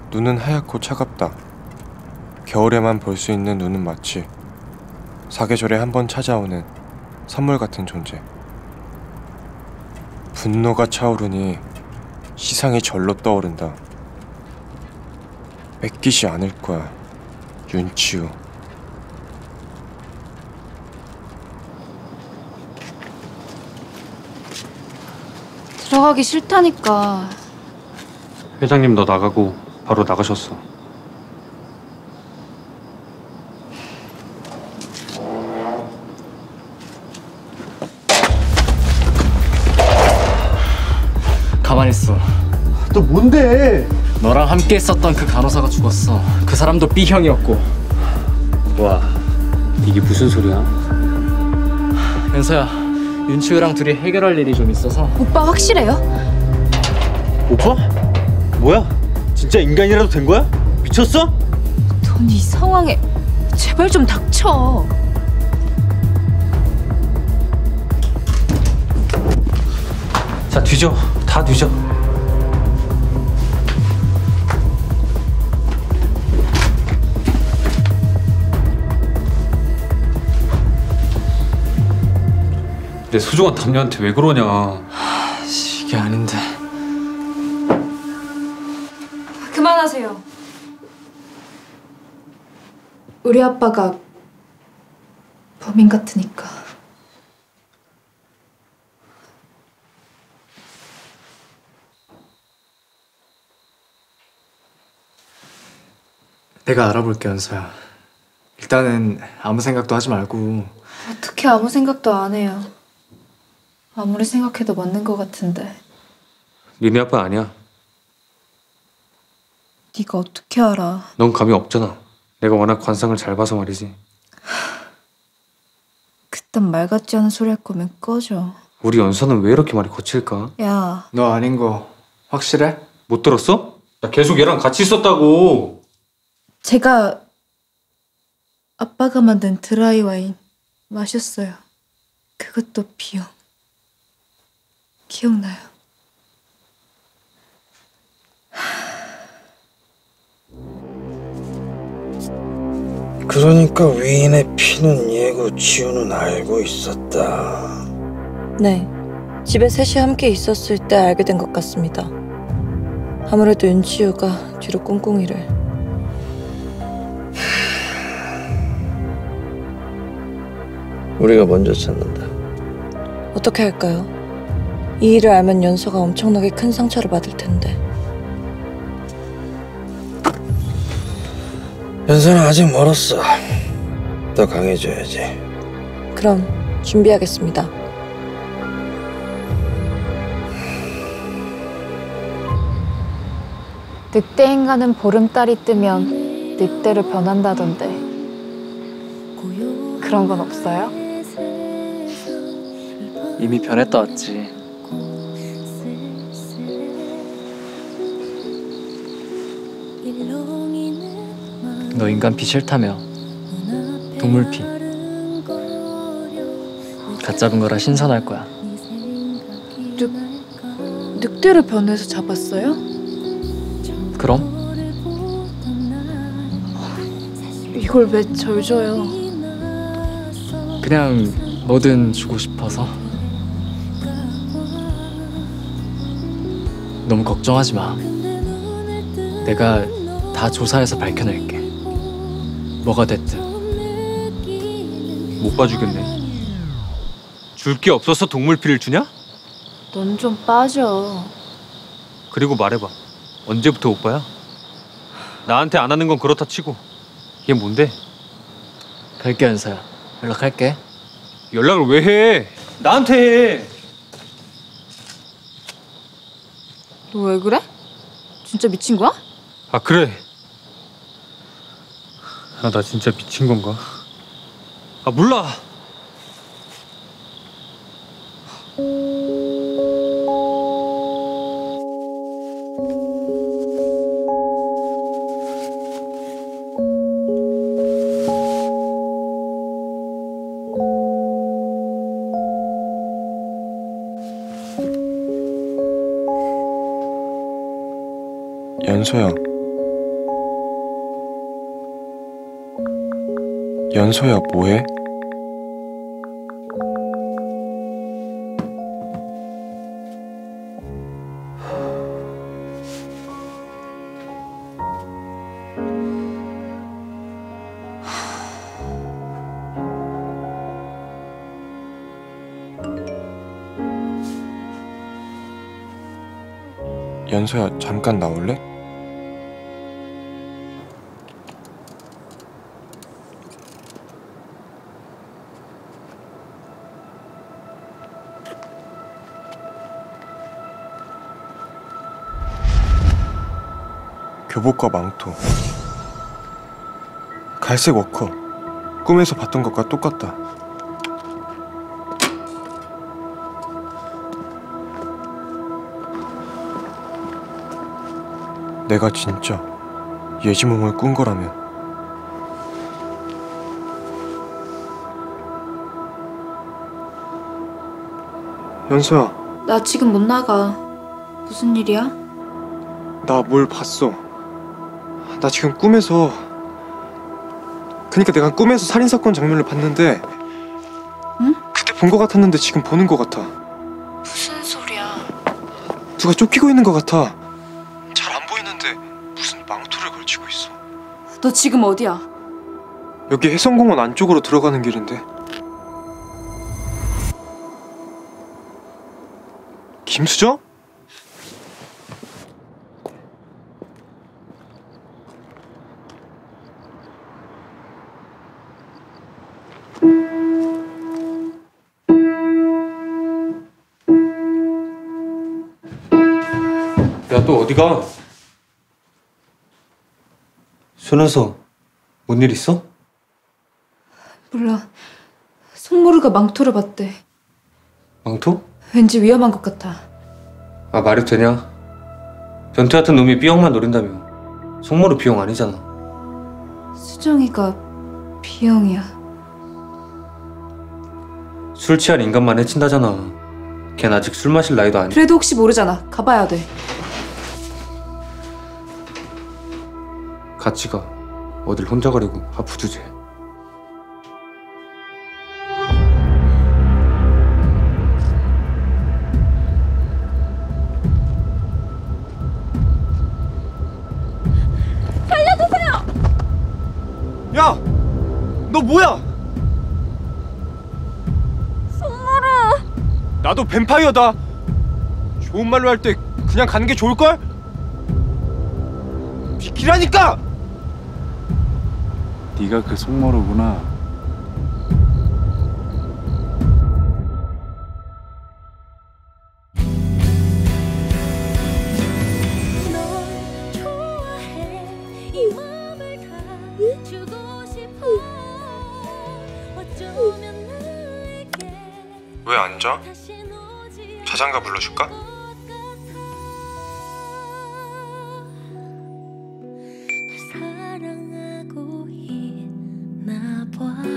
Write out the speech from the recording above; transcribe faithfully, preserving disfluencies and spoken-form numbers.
눈은 하얗고 차갑다. 겨울에만 볼 수 있는 눈은 마치 사계절에 한 번 찾아오는 선물 같은 존재. 분노가 차오르니 시상이 절로 떠오른다. 뺏기지 않을 거야, 윤치우. 들어가기 싫다니까. 회장님 너 나가고 바로 나가셨어. 가만히 있어. 너 뭔데? 너랑 함께 있었던 그 간호사가 죽었어. 그 사람도 B형이었고. 와, 이게 무슨 소리야? 연서야, 윤치우랑 둘이 해결할 일이 좀 있어서. 오빠 확실해요? 오빠? 뭐야? 진짜 인간이라도 된 거야? 미쳤어? 넌 이 상황에 제발 좀 닥쳐. 자, 뒤져. 다 뒤져. 내 소중한 담녀한테 왜 그러냐. 하, 이게 아닌데. 그만하세요. 우리 아빠가 범인 같으니까. 내가 알아볼게, 연서야. 일단은 아무 생각도 하지 말고. 어떻게 아무 생각도 안 해요. 아무리 생각해도 맞는 것 같은데. 니네 아빠 아니야. 네가 어떻게 알아? 넌 감이 없잖아. 내가 워낙 관상을 잘 봐서 말이지. 그딴 말 같지 않은 소리 할 거면 꺼져. 우리 연서는 왜 이렇게 말이 거칠까? 야, 너 아닌 거 확실해? 못 들었어? 나 계속 얘랑 같이 있었다고. 제가 아빠가 만든 드라이 와인 마셨어요. 그것도 B형. 기억나요? 그러니까 위인의 피는 얘고 지우는 알고 있었다. 네, 집에 셋이 함께 있었을 때 알게 된 것 같습니다. 아무래도 윤치우가 뒤로 꿍꿍이를. 우리가 먼저 찾는다. 어떻게 할까요? 이 일을 알면 연서가 엄청나게 큰 상처를 받을 텐데. 연서는 아직 멀었어. 더 강해져야지. 그럼 준비하겠습니다. 늑대 인간은 보름달이 뜨면 늑대로 변한다던데. 그런 건 없어요? 이미 변했다 왔지. 너 인간 피 싫다며. 동물 피. 갓 잡은 거라 신선할 거야. 늑, 늑대로 변해서 잡았어요? 그럼? 이걸 왜 절 줘요? 그냥 뭐든 주고 싶어서. 너무 걱정하지 마. 내가 다 조사해서 밝혀낼게. 뭐가 됐든. 못 봐주겠네. 줄 게 없어서 동물피를 주냐? 넌 좀 빠져. 그리고 말해봐. 언제부터 오빠야? 나한테 안 하는 건 그렇다 치고 이게 뭔데? 갈게, 연서야. 연락할게. 연락을 왜 해? 나한테 해. 너 왜 그래? 진짜 미친 거야? 아 그래. 아, 나 진짜 미친 건가? 아 몰라. 연서야, 연서야, 뭐해? 연서야, 잠깐 나올래? 교복과 망토, 갈색 워커, 꿈에서 봤던 것과 똑같다. 내가 진짜 예지몽을 꾼 거라면 연서야, 나 지금 못 나가. 무슨 일이야? 나 뭘 봤어. 나 지금 꿈에서 그니까 내가 꿈에서 살인사건 장면을 봤는데 응? 그때 본 거 같았는데 지금 보는 거 같아. 무슨 소리야? 누가 쫓기고 있는 거 같아. 잘 안 보이는데 무슨 망토를 걸치고 있어. 너 지금 어디야? 여기 해성공원 안쪽으로 들어가는 길인데. 김수정? 야, 또 어디 가? 손은서, 뭔 일 있어? 몰라. 송모르가 망토를 봤대. 망토? 왠지 위험한 것 같아. 아, 말이 되냐? 변태 같은 놈이 B형만 노린다며. 송모르 B형 아니잖아. 수정이가 B형이야. 술 취한 인간만 해친다잖아. 걘 아직 술 마실 나이도 아니. 그래도 혹시 모르잖아. 가봐야 돼. 같이 가. 어딜 혼자 가려고 아프 주제. 야! 너 뭐야? 송모르! 나도 뱀파이어다. 좋은 말로 할 때 그냥 가는 게 좋을걸? 비키라니까! 네가 그 송모르구나. 왜 앉아? 자장가 불러줄까? 사랑하고 있나 봐.